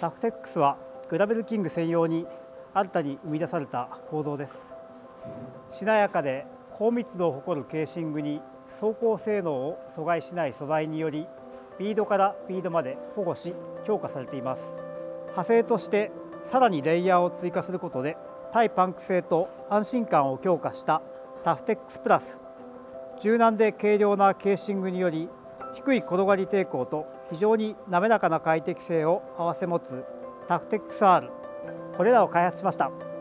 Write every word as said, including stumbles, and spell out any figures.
タフテックスはグラベルキング専用に新たに生み出された構造です。しなやかで高密度を誇るケーシングに走行性能を阻害しない素材により、ビードからビードまで保護し強化されています。派生としてさらにレイヤーを追加することで耐パンク性と安心感を強化したタフテックスプラス。柔軟で軽量なケーシングにより低い転がり抵抗と非常に滑らかな快適性を併せ持つタフテックス アール、これらを開発しました。